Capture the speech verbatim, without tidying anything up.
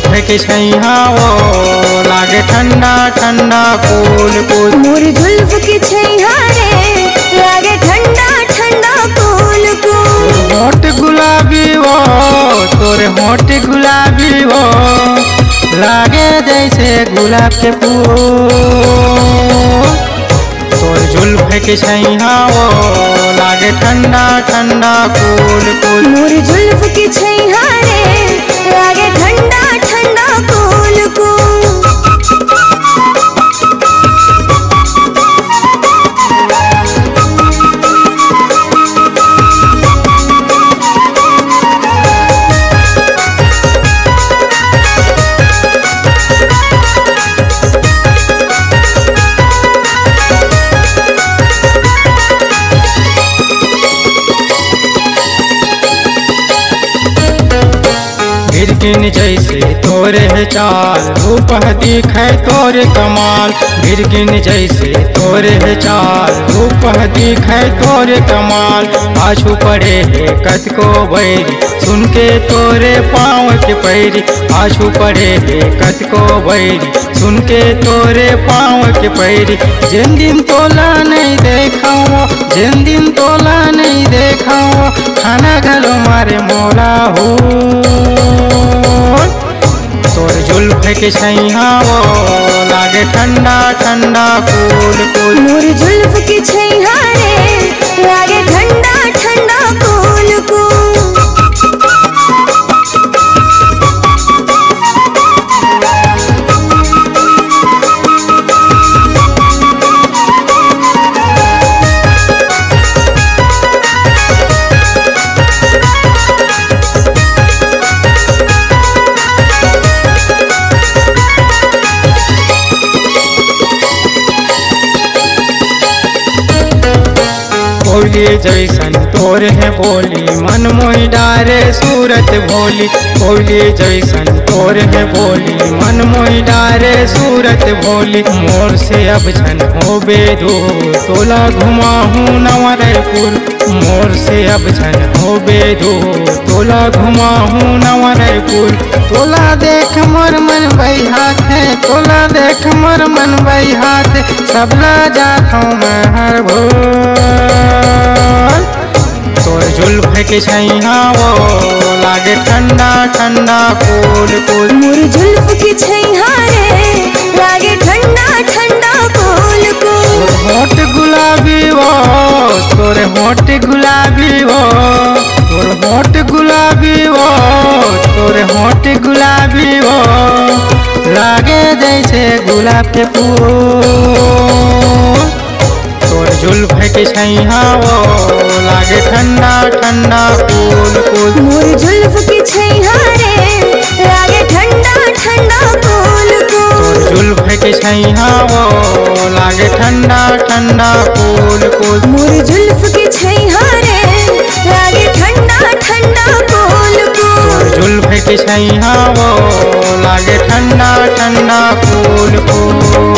जुल्फ के छैया वो लागे ठंडा ठंडा कूल कूल। मोर जुल्फ के छैया रे लागे ठंडा ठंडा कूल कूल। होठ गुलाबी वो तोरे होठ गुलाबी वो लागे जैसे गुलाब के फूल। तोर जुल्फ के छैया वो लागे ठंडा ठंडा कूल कूल। मोर जुल्फ के छैया रे लागे ठंडा ठंडा कूल कूल। बिरगिन जैसे तोरे है चाल रूप दिखे तोरे कमाल। बिरगिन जैसे तोरे है चाल रूप दिखे तोरे कमाल। पाछू पड़े है कद को बैरी सुन के तोरे पाँव के पैरी। पाछू पड़े है कद को बैरी सुन के तोरे पाँव के पैरी। जिन दिन तोला नहीं देखाओ जिन दिन तोला नहीं देखाओ खाना घरो मारे मोला हो। तोर जुल्फ के छैया वो लागे ठंडा ठंडा कूल कूल। मोर जुल्फ के छैया रे लागे ठंडा ठंडा कूल कूल। बोली जैसन तोरे है बोली मन मोहि डारे सूरत भोली। बोली जैसन तोरे है बोली मन मोहि डारे सूरत भोली। मोर से अब झन हो बेदूर तोला घुमा हूँ नवरपुर। मोर से अब झन हो बेदूर तोला घुमा हूँ नवरपुर। तोला देख मोर मन बई हाथ है तोला देख मोर मन बई हाथ सबला जात हूँ मैं हर भोर। तोर जुल्फ के छैया वो लागे ठंडा ठंडा कूल कूल। मोर जुल्फ के छैया रे लागे ठंडा ठंडा कूल कूल। होठ गुलाबी वो तोरे होठ गुलाबी वो तोर होठ गुलाबी वो तोरे होठ गुलाबी वो लागे जैसे गुलाब के फूल। तोर जुल्फ के छैया वो लागे ठंडा ठंडा कूल कूल। मोर जुल्फ के छैया रे लागे ठंडा ठंडा कूल कूल। तोर जुल्फ के छैया वो लागे ठंडा ठंडा कूल कूल। मोर जुल्फ के छैया रे लागे ठंडा ठंडा कूल कूल। तोर जुल्फ के छैया वो लागे ठंडा ठंडा कूल कूल।